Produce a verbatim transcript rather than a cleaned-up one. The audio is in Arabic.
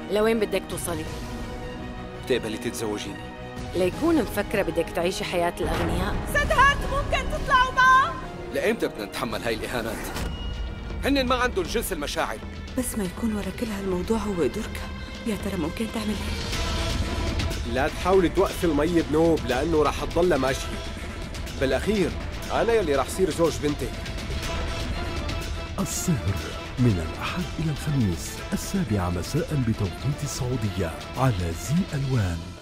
لوين بدك توصلي؟ بتقبلي تتزوجيني؟ ليكون مفكرة بدك تعيشي حياة الأغنياء؟ سدهات ممكن تطلعوا معه؟ لإمتى بدنا نتحمل هاي الإهانات؟ هن ما عندهم جنس المشاعر. بس ما يكون ورا كل هالموضوع هو دورك، يا ترى ممكن تعمل هيك؟ لا تحاولي توقفي المي بنوب لأنه رح تضلها ماشية. بالأخير أنا يلي رح صير زوج بنتك. السهر من الأحد إلى الخميس السابعة مساء بتوقيت السعودية على زي ألوان.